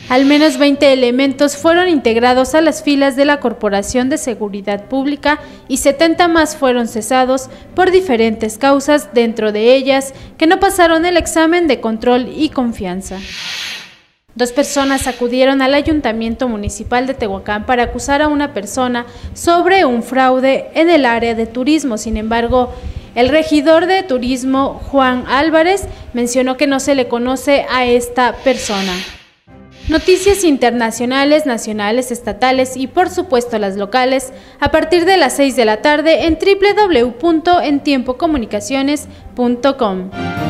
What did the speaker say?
Al menos 20 elementos fueron integrados a las filas de la Corporación de Seguridad Pública y 70 más fueron cesados por diferentes causas, dentro de ellas que no pasaron el examen de control y confianza. 2 personas acudieron al Ayuntamiento Municipal de Tehuacán para acusar a una persona sobre un fraude en el área de turismo. Sin embargo, el regidor de turismo, Juan Álvarez, mencionó que no se le conoce a esta persona. Noticias internacionales, nacionales, estatales y por supuesto las locales a partir de las 6 de la tarde en www.entiempocomunicaciones.com.